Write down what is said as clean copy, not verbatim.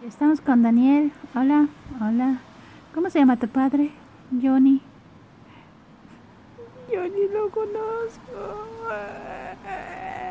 Estamos con Daniel. Hola, hola. ¿Cómo se llama tu padre? Johnny. Johnny lo conozco.